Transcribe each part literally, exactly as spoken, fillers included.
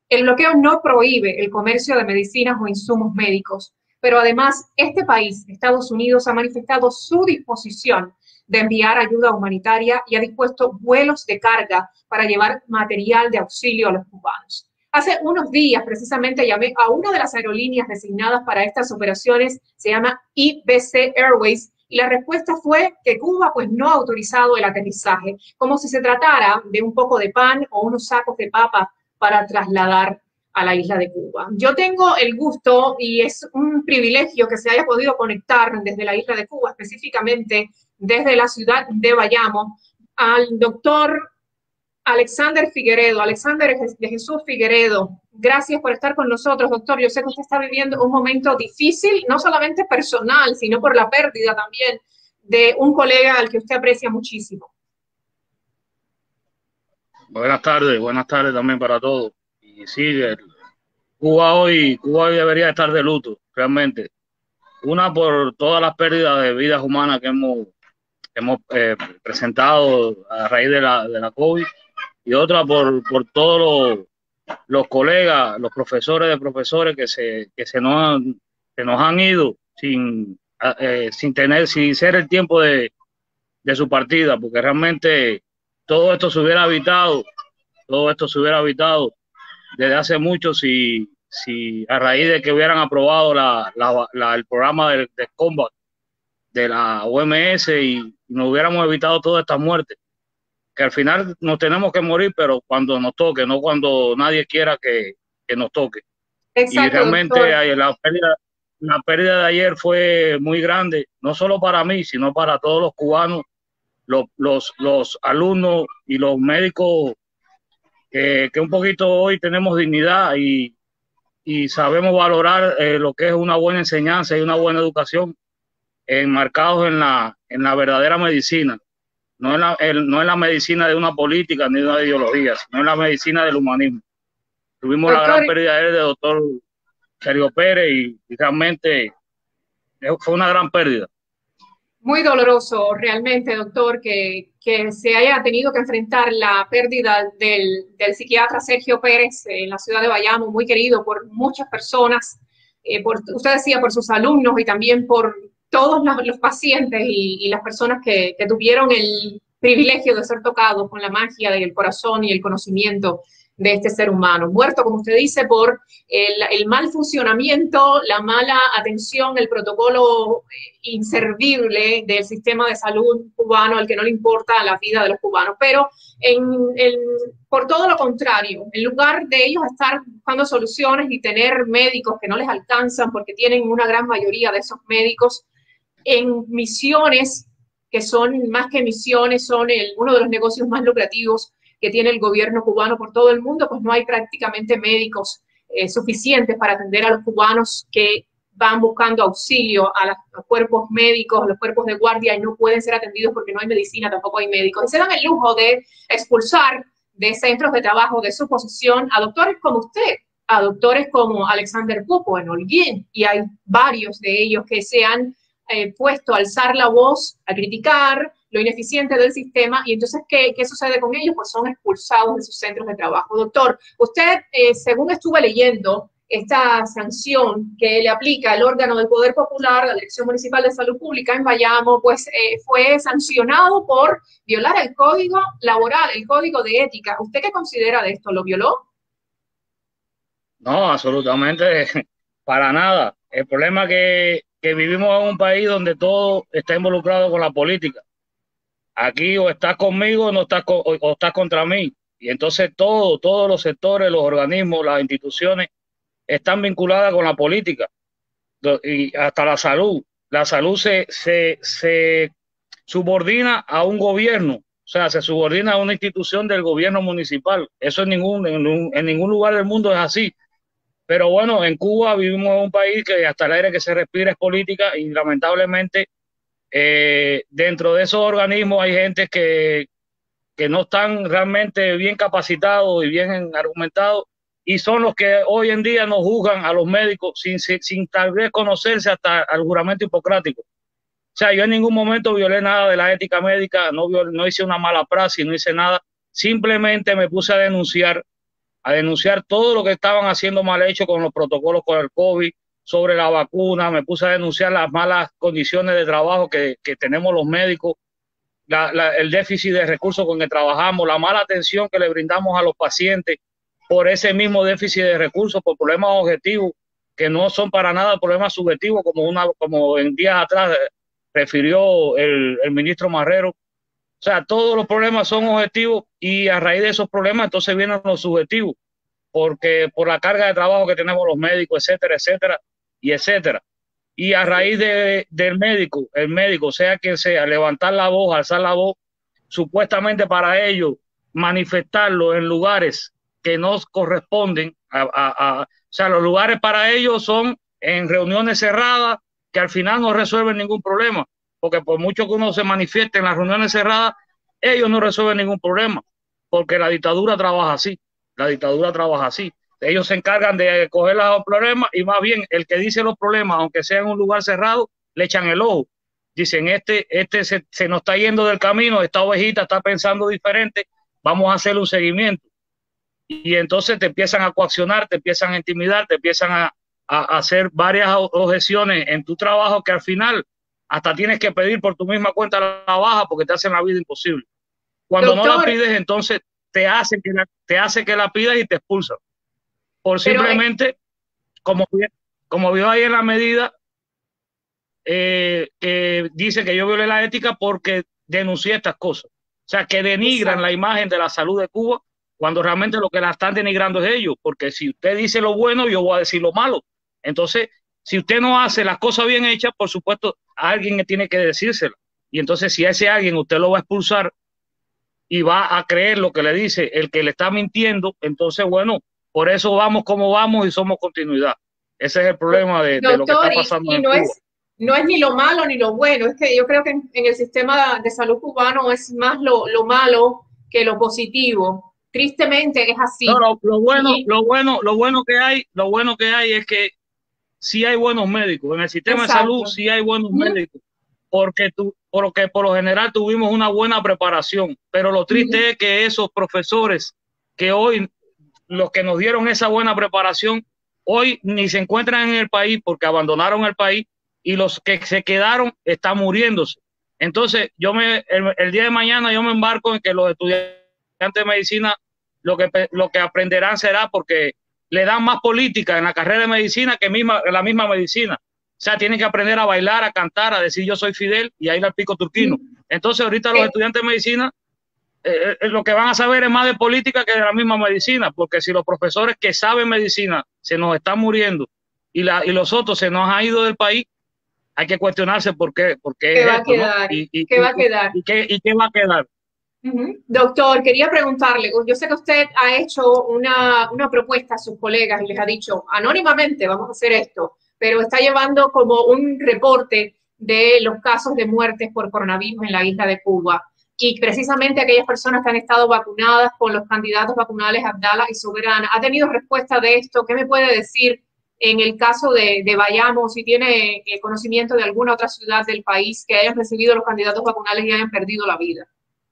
El bloqueo no prohíbe el comercio de medicinas o insumos médicos, pero además este país, Estados Unidos, ha manifestado su disposición de enviar ayuda humanitaria y ha dispuesto vuelos de carga para llevar material de auxilio a los cubanos. Hace unos días, precisamente, llamé a una de las aerolíneas designadas para estas operaciones, se llama I B C Airways, y la respuesta fue que Cuba pues no ha autorizado el aterrizaje, como si se tratara de un poco de pan o unos sacos de papa para trasladar a la isla de Cuba. Yo tengo el gusto y es un privilegio que se haya podido conectar desde la isla de Cuba, específicamente desde la ciudad de Bayamo, al doctor Alexander Figueredo. Alexander de Jesús Figueredo, gracias por estar con nosotros, doctor. Yo sé que usted está viviendo un momento difícil, no solamente personal, sino por la pérdida también de un colega al que usted aprecia muchísimo. Buenas tardes, buenas tardes también para todos. Y sí, el, Cuba hoy, Cuba hoy debería estar de luto, realmente. Una por todas las pérdidas de vidas humanas que hemos, hemos eh, presentado a raíz de la, de la COVID, y otra por, por todos los, los colegas, los profesores de profesores que se, que se, nos, han, que nos han ido sin, eh, sin tener, sin ser el tiempo de, de su partida, porque realmente todo esto se hubiera evitado, todo esto se hubiera evitado desde hace mucho si, si a raíz de que hubieran aprobado la, la, la, el programa de, de Combat de la O M S y, y nos hubiéramos evitado todas estas muertes, que al final nos tenemos que morir, pero cuando nos toque, no cuando nadie quiera que, que nos toque. Exacto, y realmente la pérdida, la pérdida de ayer fue muy grande, no solo para mí, sino para todos los cubanos, los, los, los alumnos y los médicos, que, que un poquito hoy tenemos dignidad y, y sabemos valorar eh, lo que es una buena enseñanza y una buena educación, enmarcados en la, en la verdadera medicina. No es la, el, no es la medicina de una política ni de una ideología, sino es la medicina del humanismo. Tuvimos doctor, la gran pérdida de doctor Sergio Pérez y, y realmente fue una gran pérdida. Muy doloroso realmente, doctor, que, que se haya tenido que enfrentar la pérdida del, del psiquiatra Sergio Pérez en la ciudad de Bayamo, muy querido por muchas personas, eh, por, usted decía por sus alumnos y también por todos los, los pacientes y, y las personas que, que tuvieron el privilegio de ser tocados con la magia del corazón y el conocimiento de este ser humano, muerto, como usted dice, por el, el mal funcionamiento, la mala atención, el protocolo inservible del sistema de salud cubano, al que no le importa la vida de los cubanos. Pero en, en, por todo lo contrario, en lugar de ellos estar buscando soluciones y tener médicos que no les alcanzan, porque tienen una gran mayoría de esos médicos en misiones, que son más que misiones, son el, uno de los negocios más lucrativos que tiene el gobierno cubano por todo el mundo, pues no hay prácticamente médicos eh, suficientes para atender a los cubanos que van buscando auxilio a, la, a los cuerpos médicos, a los cuerpos de guardia y no pueden ser atendidos porque no hay medicina, tampoco hay médicos. Y se dan el lujo de expulsar de centros de trabajo de su posición a doctores como usted, a doctores como Alexander Pupo en Holguín, y hay varios de ellos que se han eh, puesto a alzar la voz, a criticar lo ineficiente del sistema, y entonces, ¿qué, qué sucede con ellos? Pues son expulsados de sus centros de trabajo. Doctor, usted, eh, según estuve leyendo, esta sanción que le aplica el órgano del Poder Popular, la Dirección Municipal de Salud Pública en Bayamo, pues eh, fue sancionado por violar el código laboral, el código de ética. ¿Usted qué considera de esto? ¿Lo violó? No, absolutamente, para nada. El problema es que, que vivimos en un país donde todo está involucrado con la política. Aquí o estás conmigo o, no estás con, o, o estás contra mí. Y entonces todo, todos los sectores, los organismos, las instituciones están vinculadas con la política y hasta la salud. La salud se, se, se subordina a un gobierno, o sea, se subordina a una institución del gobierno municipal. Eso en ningún, en, en ningún lugar del mundo es así. Pero bueno, en Cuba vivimos en un país que hasta el aire que se respira es política y lamentablemente eh, dentro de esos organismos hay gente que, que no están realmente bien capacitados y bien argumentados y son los que hoy en día nos juzgan a los médicos sin, sin, sin tal vez conocerse hasta el juramento hipocrático. O sea, yo en ningún momento violé nada de la ética médica, no, violé, no hice una mala praxis, no hice nada, simplemente me puse a denunciar a denunciar todo lo que estaban haciendo mal hecho con los protocolos con el COVID, sobre la vacuna, me puse a denunciar las malas condiciones de trabajo que, que tenemos los médicos, la, la, el déficit de recursos con que trabajamos, la mala atención que le brindamos a los pacientes por ese mismo déficit de recursos, por problemas objetivos que no son para nada problemas subjetivos, como, una, como en días atrás refirió el, el ministro Marrero. O sea, todos los problemas son objetivos y a raíz de esos problemas entonces vienen los subjetivos, porque por la carga de trabajo que tenemos los médicos, etcétera, etcétera, y etcétera. Y a raíz de, del médico, el médico, sea quien sea, levantar la voz, alzar la voz, supuestamente para ellos manifestarlo en lugares que no corresponden a, a, a, o sea, los lugares para ellos son en reuniones cerradas que al final no resuelven ningún problema, porque por mucho que uno se manifieste en las reuniones cerradas, ellos no resuelven ningún problema, porque la dictadura trabaja así, la dictadura trabaja así. Ellos se encargan de coger los problemas y más bien el que dice los problemas, aunque sea en un lugar cerrado, le echan el ojo. Dicen, este, este se, se nos está yendo del camino, esta ovejita está pensando diferente, vamos a hacerle un seguimiento. Y entonces te empiezan a coaccionar, te empiezan a intimidar, te empiezan a, a hacer varias objeciones en tu trabajo que al final hasta tienes que pedir por tu misma cuenta la baja porque te hacen la vida imposible. Cuando Doctor, no la pides, entonces te hacen que la, te hace que la pidas y te expulsan. Por simplemente, Pero, como, como vio ahí en la medida, eh, que dice que yo violé la ética porque denuncié estas cosas. O sea, que denigran exacto. la imagen de la salud de Cuba cuando realmente lo que la están denigrando es ellos. Porque si usted dice lo bueno, yo voy a decir lo malo. Entonces, si usted no hace las cosas bien hechas, por supuesto, a alguien tiene que decírselo. Y entonces, si a ese alguien usted lo va a expulsar y va a creer lo que le dice el que le está mintiendo, entonces, bueno, por eso vamos como vamos y somos continuidad. Ese es el problema de, Doctor, de lo que está pasando y, y en no Cuba. Es, no es ni lo malo ni lo bueno, es que yo creo que en, en el sistema de salud cubano es más lo, lo malo que lo positivo. Tristemente es así. No, lo, lo bueno, y, lo bueno, lo bueno que hay, lo bueno que hay es que sí hay buenos médicos. En el sistema exacto. de salud sí hay buenos ¿Mm? médicos. Porque, tu, porque por lo general tuvimos una buena preparación. Pero lo triste ¿Mm? es que esos profesores que hoy los que nos dieron esa buena preparación, hoy ni se encuentran en el país porque abandonaron el país y los que se quedaron están muriéndose. Entonces, yo me, el, el día de mañana yo me embarco en que los estudiantes de medicina lo que, lo que aprenderán será porque le dan más política en la carrera de medicina que misma, la misma medicina. O sea, tienen que aprender a bailar, a cantar, a decir yo soy Fidel y a ir al pico turquino. Entonces, ahorita los estudiantes de medicina Eh, eh, lo que van a saber es más de política que de la misma medicina, porque si los profesores que saben medicina se nos están muriendo y, la, y los otros se nos han ido del país, hay que cuestionarse por qué. Por qué, ¿Qué, es va esto, quedar? ¿no? y, y, ¿Qué y, va a quedar? Y, qué, ¿Y qué va a quedar? Uh-huh. Doctor, quería preguntarle, yo sé que usted ha hecho una, una propuesta a sus colegas y les ha dicho anónimamente vamos a hacer esto, pero está llevando como un reporte de los casos de muertes por coronavirus en la isla de Cuba. Y precisamente aquellas personas que han estado vacunadas con los candidatos vacunales Abdala y Soberana, ¿ha tenido respuesta de esto? ¿Qué me puede decir en el caso de, de Bayamo, si tiene eh, conocimiento de alguna otra ciudad del país que hayan recibido los candidatos vacunales y hayan perdido la vida?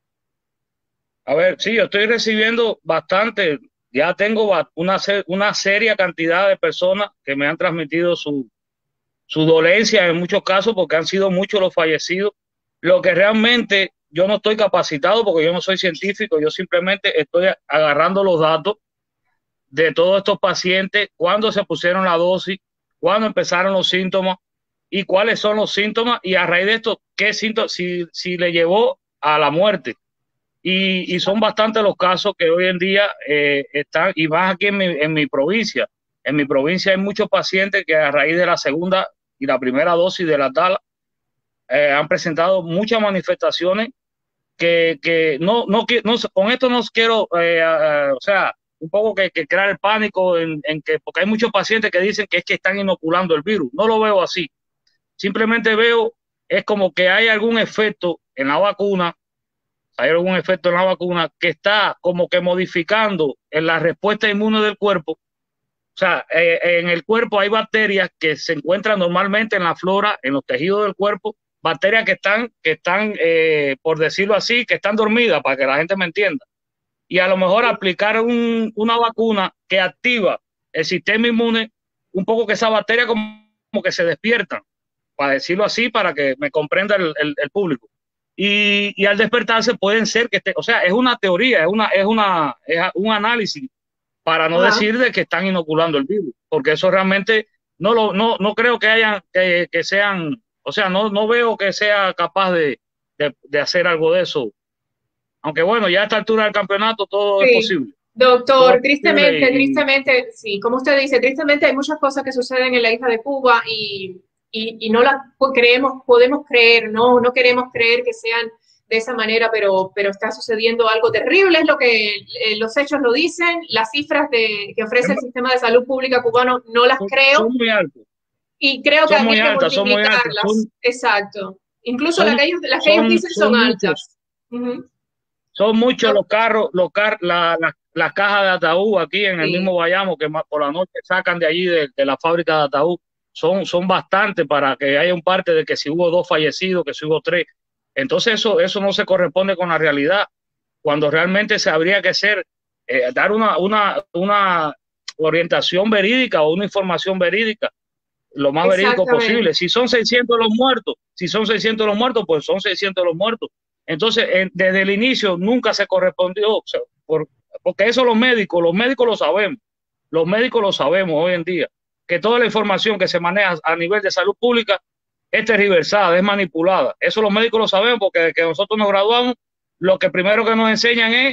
A ver, sí, yo estoy recibiendo bastante, ya tengo una, una seria cantidad de personas que me han transmitido su, su dolencia en muchos casos porque han sido muchos los fallecidos. Lo que realmente yo no estoy capacitado porque yo no soy científico, yo simplemente estoy agarrando los datos de todos estos pacientes, cuándo se pusieron la dosis, cuándo empezaron los síntomas y cuáles son los síntomas y a raíz de esto, qué síntomas, si, si le llevó a la muerte. Y, y son bastantes los casos que hoy en día eh, están, y más aquí en mi, en mi provincia. En mi provincia hay muchos pacientes que a raíz de la segunda y la primera dosis de la tala eh, han presentado muchas manifestaciones que, que no, no, no, con esto no quiero, eh, uh, o sea, un poco que, que crear el pánico en, en que, porque hay muchos pacientes que dicen que es que están inoculando el virus. No lo veo así. Simplemente veo, es como que hay algún efecto en la vacuna, hay algún efecto en la vacuna que está como que modificando en la respuesta inmune del cuerpo. O sea, eh, en el cuerpo hay bacterias que se encuentran normalmente en la flora, en los tejidos del cuerpo, bacterias que están, que están eh, por decirlo así, que están dormidas, para que la gente me entienda. y a lo mejor aplicar un, una vacuna que activa el sistema inmune, un poco que esa bacteria como, como que se despierta, para decirlo así, para que me comprenda el, el, el público. Y, y, al despertarse pueden ser que esté, o sea, es una teoría, es una, es una, es un análisis, para no Ajá. decir de que están inoculando el virus, porque eso realmente no lo, no, no creo que hayan, que, que sean, o sea, no, no veo que sea capaz de, de, de hacer algo de eso. Aunque bueno, ya a esta altura del campeonato todo es Sí, posible. Todo doctor, es posible tristemente, y, y tristemente, sí, como usted dice, tristemente hay muchas cosas que suceden en la isla de Cuba y, y, y no las creemos, podemos creer, no, no queremos creer que sean de esa manera, pero, pero está sucediendo algo terrible, es lo que eh, los hechos lo dicen, las cifras de, que ofrece el sistema de salud pública cubano no las son, creo son muy altos, y creo que son habría muy que altas, son muy altas, multiplicarlas, son, exacto. Incluso las son, que ellos, las que ellos son, dicen son son muchos. altas. Uh-huh. Son muchos No, los carros, los car la, la, las cajas de ataúd aquí en el mismo sí, Bayamo que por la noche sacan de allí de, de la fábrica de ataúd. Son, son bastantes para que haya un parte de que si hubo dos fallecidos, que si hubo tres. Entonces eso, eso no se corresponde con la realidad. Cuando realmente se habría que hacer, eh, dar una, una, una orientación verídica o una información verídica, lo más verídico exactamente. posible. Si son seiscientos los muertos, si son seiscientos los muertos, pues son seiscientos los muertos. Entonces, en, desde el inicio nunca se correspondió, o sea, por, porque eso los médicos, los médicos lo sabemos, los médicos lo sabemos hoy en día, que toda la información que se maneja a nivel de salud pública es tergiversada, es manipulada. Eso los médicos lo sabemos porque desde que nosotros nos graduamos, lo que primero que nos enseñan es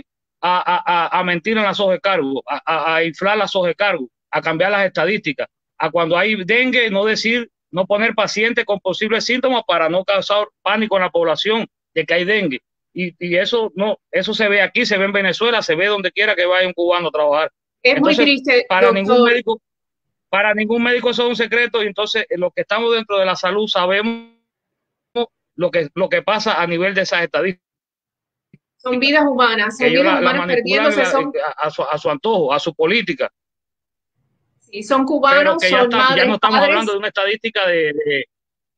a, a, a mentir en las hojas de cargo, a, a, a inflar las hojas de cargo, a cambiar las estadísticas, a cuando hay dengue, no decir, no poner pacientes con posibles síntomas para no causar pánico en la población de que hay dengue. Y, y eso no, eso se ve aquí, se ve en Venezuela, se ve donde quiera que vaya un cubano a trabajar. Es muy Entonces, triste, para ningún doctor. médico, para ningún médico eso es un secreto, y entonces los que estamos dentro de la salud sabemos lo que, lo que pasa a nivel de esas estadísticas, Son vidas humanas, que son ellos vidas la, la humanas manipulan perdiéndose, la, son, a, a, su, a su antojo, a su política, sí, son pero cubanos, que ya, son está, ya madres, no estamos hablando de padres. una estadística de, de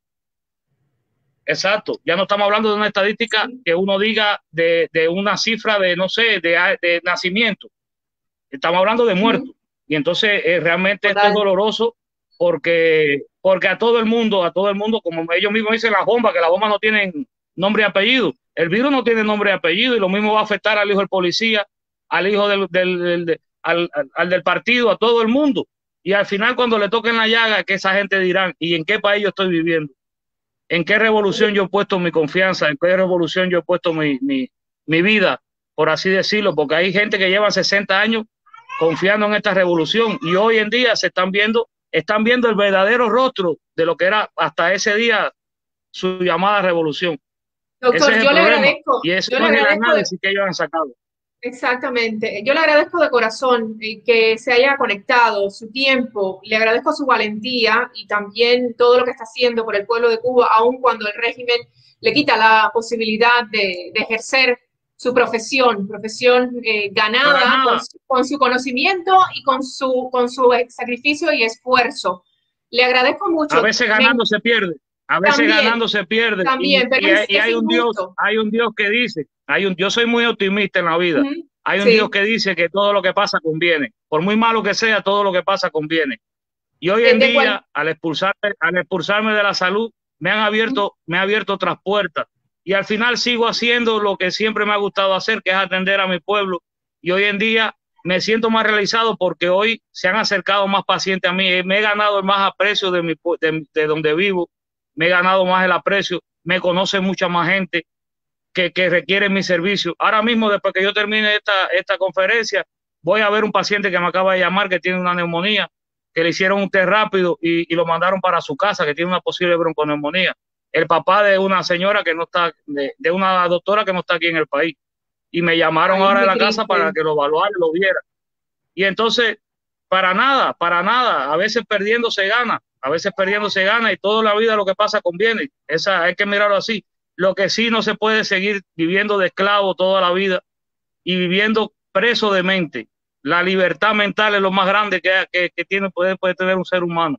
exacto, ya no estamos hablando de una estadística Sí, que uno diga de, de una cifra de, no sé, de, de nacimiento. Estamos hablando de uh-huh, muertos. Y entonces eh, realmente esto es total. doloroso porque, porque a todo el mundo, a todo el mundo, como ellos mismos dicen las bombas, que las bombas no tienen nombre y apellido. El virus no tiene nombre y apellido y lo mismo va a afectar al hijo del policía, al hijo del, del, del, del al, al, al del partido, a todo el mundo. Y al final cuando le toquen la llaga, que esa gente dirán, ¿y en qué país yo estoy viviendo? ¿En qué revolución yo he puesto mi confianza? ¿En qué revolución yo he puesto mi, mi, mi vida, por así decirlo? Porque hay gente que lleva sesenta años confiando en esta revolución y hoy en día se están viendo, están viendo el verdadero rostro de lo que era hasta ese día su llamada revolución. Ese Doctor, es el yo le problema agradezco, y ese yo le no es el agradezco de, análisis que ellos han sacado. exactamente, yo le agradezco de corazón eh, que se haya conectado su tiempo, le agradezco su valentía y también todo lo que está haciendo por el pueblo de Cuba, aun cuando el régimen le quita la posibilidad de, de ejercer su profesión, profesión eh, Para ganada con nada, su, con su conocimiento y con su, con su sacrificio y esfuerzo. Le agradezco a mucho. veces Me, ganando se pierde, a veces también, ganando se pierde y, también, pero y, hay, es, y es hay un Dios, injusto. hay un Dios que dice, hay un, yo soy muy optimista en la vida, Uh-huh. hay un Dios Sí, que dice que todo lo que pasa conviene, por muy malo que sea, todo lo que pasa conviene. Y hoy de, en de cual, día, al expulsarme, al expulsarme de la salud, me han abierto, me ha abierto otras puertas. Y al final sigo haciendo lo que siempre me ha gustado hacer, que es atender a mi pueblo. Y hoy en día me siento más realizado porque hoy se han acercado más pacientes a mí. Me he ganado el más aprecio de, mi, de, de donde vivo, me he ganado más el aprecio, me conoce mucha más gente que, que requiere mi servicio. Ahora mismo, después que yo termine esta, esta conferencia, voy a ver un paciente que me acaba de llamar que tiene una neumonía, que le hicieron un test rápido y, y lo mandaron para su casa, que tiene una posible bronconeumonía. El papá de una señora que no está, de, de una doctora que no está aquí en el país. Y me llamaron ay, es ahora de muy la casa para triste. que lo evaluara y lo viera. Y entonces, para nada, para nada, a veces perdiendo se gana, a veces perdiendo se gana y toda la vida lo que pasa conviene. Esa, hay que mirarlo así. Lo que sí no se puede seguir viviendo de esclavo toda la vida y viviendo preso de mente. La libertad mental es lo más grande que, que, que tiene, puede, puede tener un ser humano.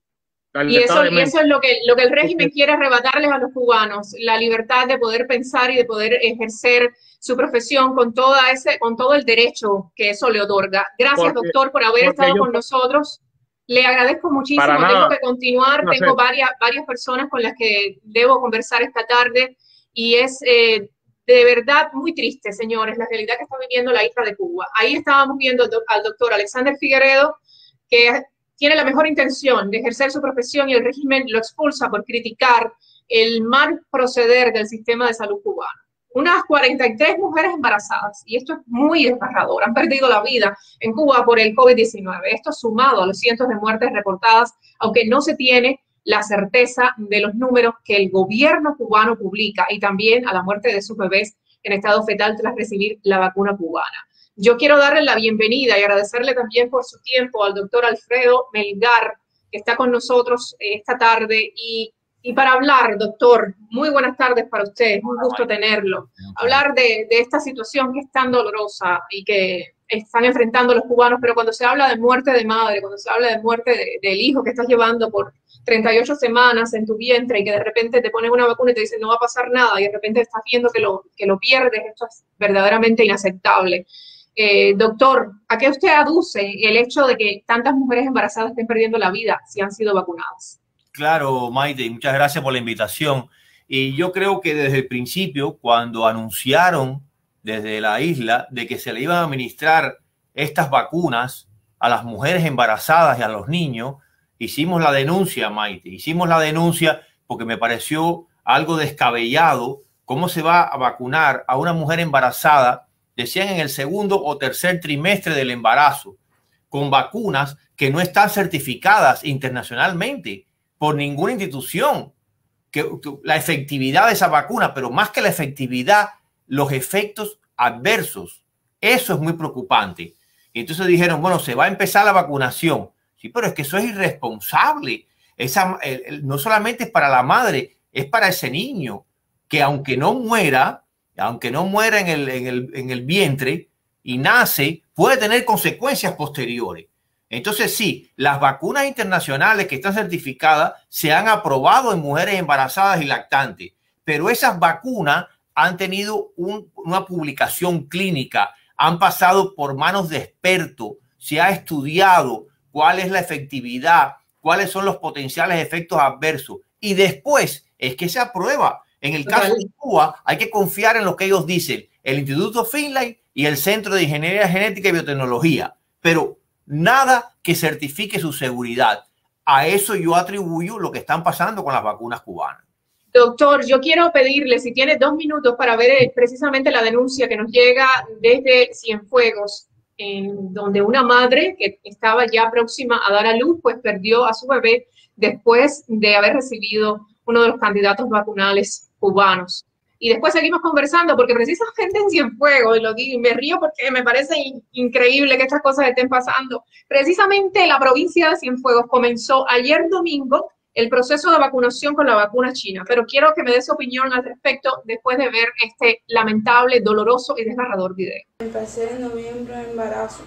La Y eso, libertad de y eso es lo que, lo que el régimen Porque quiere arrebatarles a los cubanos, la libertad de poder pensar y de poder ejercer su profesión con, toda ese, con todo el derecho que eso le otorga. Gracias, porque, doctor, por haber porque estado yo con nosotros. Le agradezco para muchísimo. Tengo nada, que continuar. no sé, Tengo varias, varias personas con las que debo conversar esta tarde y es eh, de verdad muy triste, señores, la realidad que está viviendo la isla de Cuba. Ahí estábamos viendo al doctor Alexander Figueredo, que tiene la mejor intención de ejercer su profesión y el régimen lo expulsa por criticar el mal proceder del sistema de salud cubano. Unas cuarenta y tres mujeres embarazadas, y esto es muy desgarrador, han perdido la vida en Cuba por el COVID diecinueve. Esto sumado a los cientos de muertes reportadas, aunque no se tiene la certeza de los números que el gobierno cubano publica, y también a la muerte de sus bebés en estado fetal tras recibir la vacuna cubana. Yo quiero darle la bienvenida y agradecerle también por su tiempo al doctor Alfredo Melgar, que está con nosotros esta tarde. Y, y para hablar, doctor, muy buenas tardes para usted, un gusto tenerlo. Hablar de, de esta situación que es tan dolorosa y que están enfrentando los cubanos, pero cuando se habla de muerte de madre, cuando se habla de muerte de, del hijo que estás llevando por treinta y ocho semanas en tu vientre y que de repente te ponen una vacuna y te dicen no va a pasar nada y de repente estás viendo que lo, que lo pierdes, esto es verdaderamente inaceptable. Eh, doctor, ¿a qué usted aduce el hecho de que tantas mujeres embarazadas estén perdiendo la vida si han sido vacunadas? Claro, Maite, muchas gracias por la invitación. Y yo creo que desde el principio, cuando anunciaron desde la isla de que se le iban a administrar estas vacunas a las mujeres embarazadas y a los niños, hicimos la denuncia, Maite, hicimos la denuncia porque me pareció algo descabellado. ¿Cómo se va a vacunar a una mujer embarazada? Decían en el segundo o tercer trimestre del embarazo, con vacunas que no están certificadas internacionalmente por ninguna institución, que, que la efectividad de esa vacuna, pero más que la efectividad, los efectos adversos. Eso es muy preocupante. Y entonces dijeron, bueno, se va a empezar la vacunación. Sí, pero es que eso es irresponsable. Esa, el, el, no solamente es para la madre, es para ese niño, que aunque no muera, aunque no muera en el, en, el, en el vientre y nace, puede tener consecuencias posteriores. Entonces sí, las vacunas internacionales que están certificadas se han aprobado en mujeres embarazadas y lactantes, pero esas vacunas han tenido un, una publicación clínica, han pasado por manos de expertos, se ha estudiado cuál es la efectividad, cuáles son los potenciales efectos adversos y después es que se aprueba. En el caso de Cuba, hay que confiar en lo que ellos dicen, el Instituto Finlay y el Centro de Ingeniería Genética y Biotecnología, pero nada que certifique su seguridad. A eso yo atribuyo lo que están pasando con las vacunas cubanas. Doctor, yo quiero pedirle, si tiene dos minutos para ver precisamente la denuncia que nos llega desde Cienfuegos, en donde una madre que estaba ya próxima a dar a luz, pues perdió a su bebé después de haber recibido uno de los candidatos vacunales cubanos. Y después seguimos conversando porque precisamente en Cienfuegos, y lo digo, y me río porque me parece in increíble que estas cosas estén pasando, precisamente la provincia de Cienfuegos comenzó ayer domingo el proceso de vacunación con la vacuna china, pero quiero que me dé su opinión al respecto después de ver este lamentable, doloroso y desgarrador video. Empecé en noviembre el embarazo,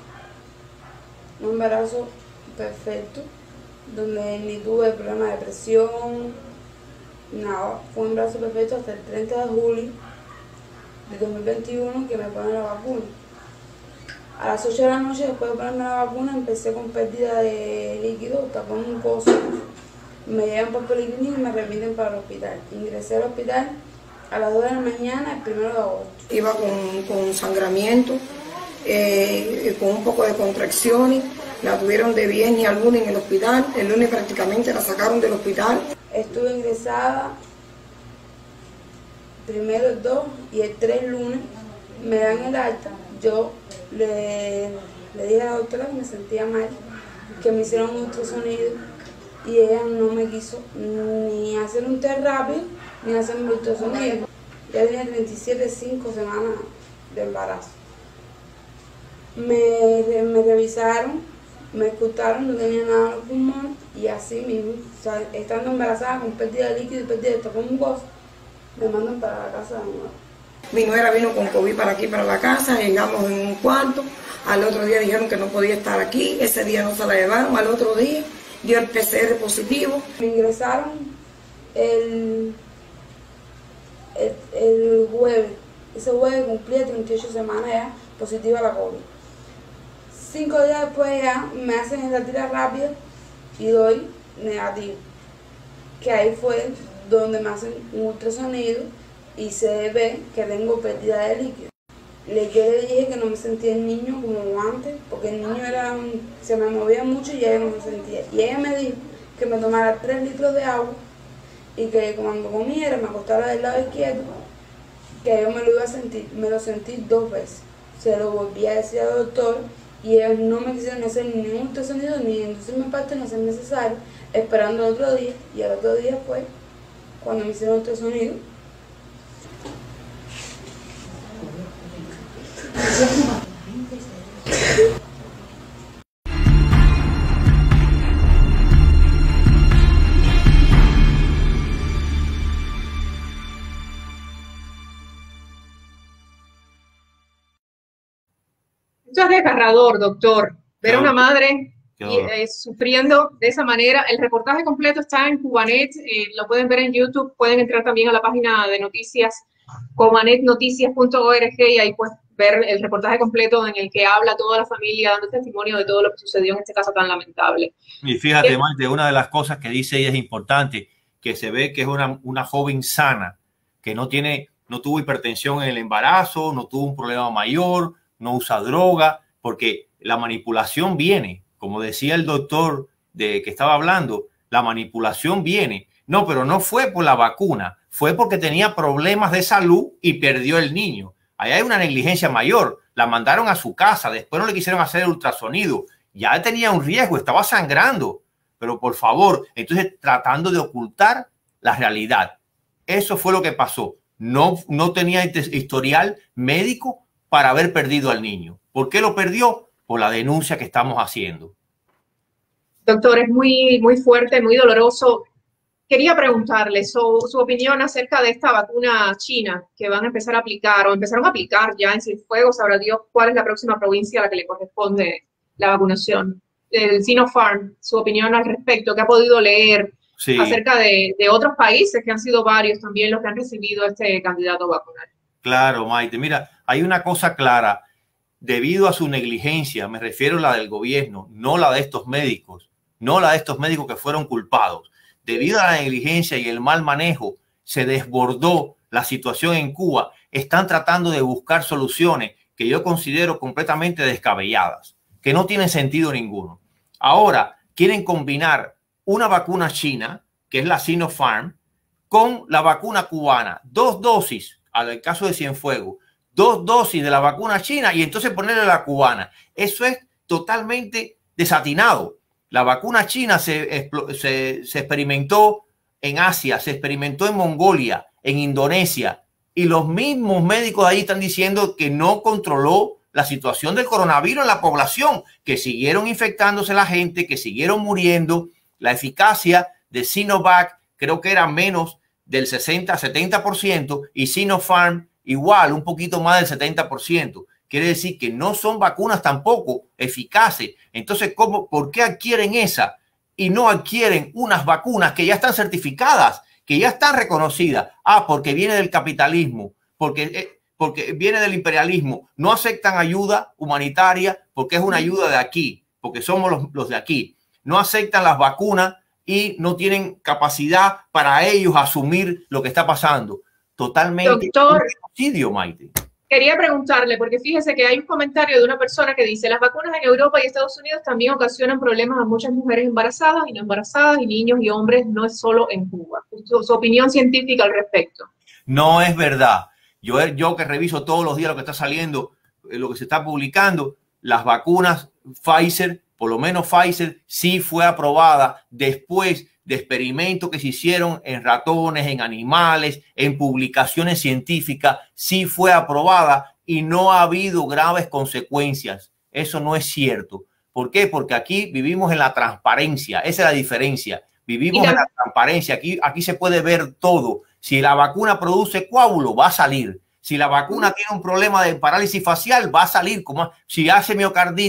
un embarazo perfecto, donde ni tuve problema de presión, nada, fue un embarazo perfecto hasta el treinta de julio de dos mil veintiuno que me ponen la vacuna. A las ocho de la noche, después de ponerme la vacuna, empecé con pérdida de líquido, tapón mucoso. Me llevan papel higiénico y me remiten para el hospital. Ingresé al hospital a las dos de la mañana, el primero de agosto. Iba con, con sangramiento, eh, con un poco de contracciones. La tuvieron de viernes al lunes en el hospital. El lunes prácticamente la sacaron del hospital. Estuve ingresada primero el dos y el tres lunes. Me dan el alta. Yo le, le dije a la doctora que me sentía mal, que me hicieron un ultrasonido. Y ella no me quiso ni hacer un test rápido, ni hacer un ultrasonido. Ya tenía treinta y siete, cinco semanas de embarazo. Me, me revisaron, me escucharon, no tenía nada en los pulmones, y así mismo, o sea, estando embarazada con pérdida de líquido y pérdida de tapón mucoso, me mandan para la casa de nuevo. Mi nuera vino con COVID para aquí, para la casa, llegamos en un cuarto, al otro día dijeron que no podía estar aquí, ese día no se la llevaron, al otro día dio el P C R positivo. Me ingresaron el, el, el jueves. Ese jueves cumplía treinta y ocho semanas ya positiva a la COVID. Cinco días después ya me hacen la tira rápida y doy negativo. Que ahí fue donde me hacen un ultrasonido y se ve que tengo pérdida de líquido. Le, yo le dije que no me sentía el niño como antes, porque el niño era un, se me movía mucho y ella no me sentía. Y ella me dijo que me tomara tres litros de agua y que cuando comiera me acostara del lado izquierdo, que yo me lo iba a sentir. Me lo sentí dos veces. Se lo volví a decir al doctor y ellos no me quisieron hacer ningún ultrasonido ni inducirme parte, no ser necesario, esperando el otro día. Y el otro día fue cuando me hicieron ultrasonido. Esto es desgarrador, doctor. Ver a una madre Qué y, eh, sufriendo de esa manera. El reportaje completo está en Cubanet, eh, lo pueden ver en YouTube, pueden entrar también a la página de noticias, cubanet noticias punto org, y ahí pueden ver el reportaje completo en el que habla toda la familia dando testimonio de todo lo que sucedió en este caso tan lamentable. Y fíjate, Maite, una de las cosas que dice ella es importante, que se ve que es una, una joven sana, que no tiene, no tuvo hipertensión en el embarazo, no tuvo un problema mayor, no usa droga, porque la manipulación viene, como decía el doctor de que estaba hablando, la manipulación viene. No, pero no fue por la vacuna, fue porque tenía problemas de salud y perdió el niño. Ahí hay una negligencia mayor. La mandaron a su casa, después no le quisieron hacer el ultrasonido. Ya tenía un riesgo, estaba sangrando. Pero por favor, entonces tratando de ocultar la realidad. Eso fue lo que pasó. No, no tenía historial médico para haber perdido al niño. ¿Por qué lo perdió? Por la denuncia que estamos haciendo. Doctor, es muy, muy fuerte, muy doloroso. Quería preguntarle su, su opinión acerca de esta vacuna china que van a empezar a aplicar o empezaron a aplicar ya en Cienfuegos. Sabrá Dios cuál es la próxima provincia a la que le corresponde la vacunación. El Sinopharm, su opinión al respecto, que ha podido leer sí. acerca de, de otros países que han sido varios también los que han recibido este candidato vacunal. Claro, Maite. Mira, hay una cosa clara. Debido a su negligencia, me refiero a la del gobierno, no la de estos médicos, no la de estos médicos que fueron culpados. Debido a la negligencia y el mal manejo, se desbordó la situación en Cuba. Están tratando de buscar soluciones que yo considero completamente descabelladas, que no tienen sentido ninguno. Ahora quieren combinar una vacuna china, que es la Sinopharm, con la vacuna cubana. Dos dosis, al caso de Cienfuegos, dos dosis de la vacuna china y entonces ponerle la cubana. Eso es totalmente desatinado. La vacuna china se, se, se experimentó en Asia, se experimentó en Mongolia, en Indonesia, y los mismos médicos ahí están diciendo que no controló la situación del coronavirus en la población, que siguieron infectándose la gente, que siguieron muriendo. La eficacia de Sinovac creo que era menos del sesenta a setenta por ciento y Sinopharm igual, un poquito más del setenta por ciento. Quiere decir que no son vacunas tampoco eficaces. Entonces, ¿cómo, ¿por qué adquieren esa y no adquieren unas vacunas que ya están certificadas, que ya están reconocidas? Ah, porque viene del capitalismo, porque, porque viene del imperialismo. No aceptan ayuda humanitaria porque es una ayuda de aquí, porque somos los, los de aquí. No aceptan las vacunas y no tienen capacidad para ellos asumir lo que está pasando. Totalmente Doctor, un genocidio, Maite. Quería preguntarle, porque fíjese que hay un comentario de una persona que dice: las vacunas en Europa y Estados Unidos también ocasionan problemas a muchas mujeres embarazadas y no embarazadas y niños y hombres, no es solo en Cuba. Su, su opinión científica al respecto. No es verdad. Yo, yo que reviso todos los días lo que está saliendo, lo que se está publicando, las vacunas Pfizer, por lo menos Pfizer, sí fue aprobada después de experimentos que se hicieron en ratones, en animales, en publicaciones científicas, sí fue aprobada y no ha habido graves consecuencias. Eso no es cierto. ¿Por qué? Porque aquí vivimos en la transparencia. Esa es la diferencia. Vivimos en la transparencia. Aquí, aquí se puede ver todo. Si la vacuna produce coágulo, va a salir. Si la vacuna tiene un problema de parálisis facial, va a salir. Como si hace miocarditis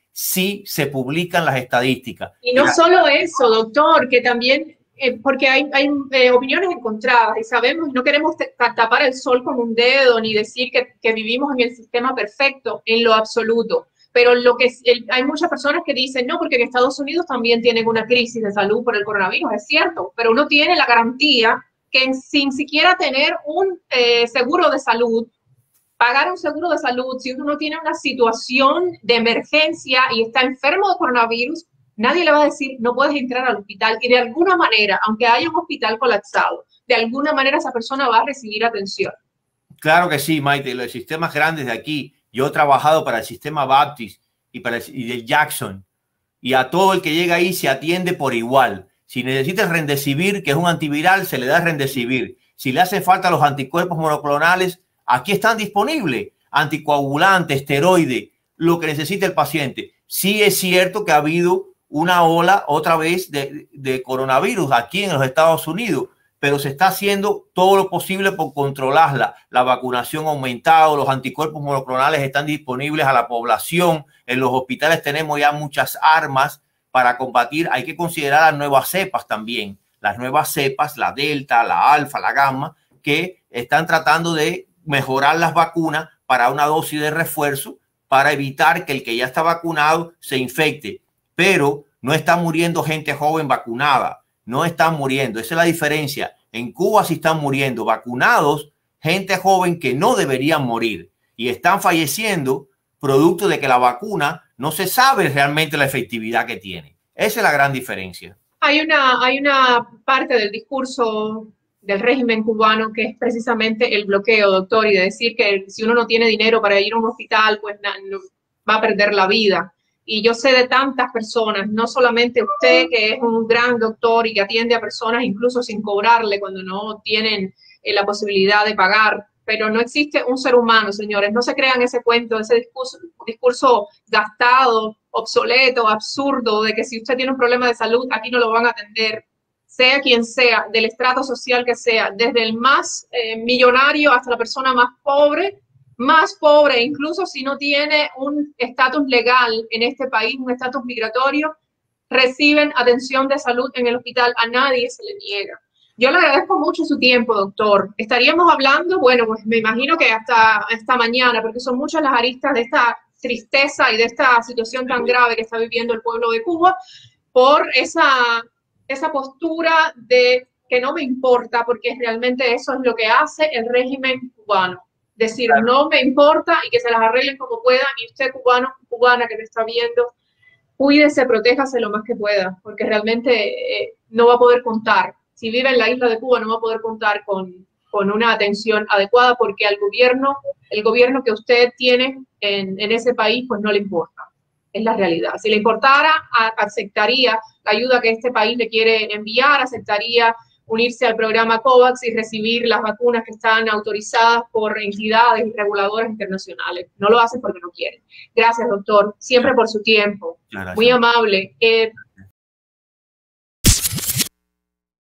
si se publican las estadísticas. Y no Mira, solo eso, doctor, que también, eh, porque hay, hay eh, opiniones encontradas y sabemos, no queremos tapar el sol con un dedo ni decir que, que vivimos en el sistema perfecto, en lo absoluto. Pero lo que el, hay muchas personas que dicen, no, porque en Estados Unidos también tienen una crisis de salud por el coronavirus, es cierto, pero uno tiene la garantía que sin siquiera tener un eh, seguro de salud, pagar un seguro de salud, si uno no tiene una situación de emergencia y está enfermo de coronavirus, nadie le va a decir, no puedes entrar al hospital. Y de alguna manera, aunque haya un hospital colapsado, de alguna manera esa persona va a recibir atención. Claro que sí, Maite. Los sistemas grandes de aquí, yo he trabajado para el sistema Baptist y para el y de Jackson, y a todo el que llega ahí se atiende por igual. Si necesita el Remdesivir, que es un antiviral, se le da el Remdesivir. Si le hacen falta los anticuerpos monoclonales, aquí están disponibles, anticoagulantes, esteroide, lo que necesite el paciente. Sí es cierto que ha habido una ola otra vez de, de coronavirus aquí en los Estados Unidos, pero se está haciendo todo lo posible por controlarla. La vacunación ha aumentado, los anticuerpos monoclonales están disponibles a la población. En los hospitales tenemos ya muchas armas para combatir. Hay que considerar las nuevas cepas también. Las nuevas cepas, la delta, la alfa, la gamma, que están tratando de mejorar las vacunas para una dosis de refuerzo para evitar que el que ya está vacunado se infecte. Pero no está muriendo gente joven vacunada. No están muriendo. Esa es la diferencia. En Cuba sí están muriendo vacunados, gente joven que no deberían morir. Y están falleciendo producto de que la vacuna no se sabe realmente la efectividad que tiene. Esa es la gran diferencia. Hay una, hay una parte del discurso del régimen cubano que es precisamente el bloqueo, doctor, y de decir que si uno no tiene dinero para ir a un hospital, pues no, va a perder la vida. Y yo sé de tantas personas, no solamente usted, que es un gran doctor y que atiende a personas incluso sin cobrarle cuando no tienen eh, la posibilidad de pagar, pero no existe un ser humano, señores. No se crean ese cuento, ese discurso, discurso gastado, obsoleto, absurdo, de que si usted tiene un problema de salud, aquí no lo van a atender, sea quien sea, del estrato social que sea, desde el más eh, millonario hasta la persona más pobre, más pobre, incluso si no tiene un estatus legal en este país, un estatus migratorio, reciben atención de salud en el hospital, a nadie se le niega. Yo le agradezco mucho su tiempo, doctor. Estaríamos hablando, bueno, pues me imagino que hasta, hasta mañana, porque son muchas las aristas de esta tristeza y de esta situación tan grave que está viviendo el pueblo de Cuba, por esa, esa postura de que no me importa, porque realmente eso es lo que hace el régimen cubano. Decir, claro, no me importa y que se las arreglen como puedan. Y usted, cubano, cubana que me está viendo, cuídese, protéjase lo más que pueda, porque realmente eh, no va a poder contar. Si vive en la isla de Cuba, no va a poder contar con, con una atención adecuada, porque al gobierno, el gobierno que usted tiene en, en ese país, pues no le importa. Es la realidad. Si le importara, a, aceptaría la ayuda que este país le quiere enviar, aceptaría unirse al programa COVAX y recibir las vacunas que están autorizadas por entidades y reguladoras internacionales. No lo hacen porque no quieren. Gracias, doctor, siempre por su tiempo. Muy amable. Eh,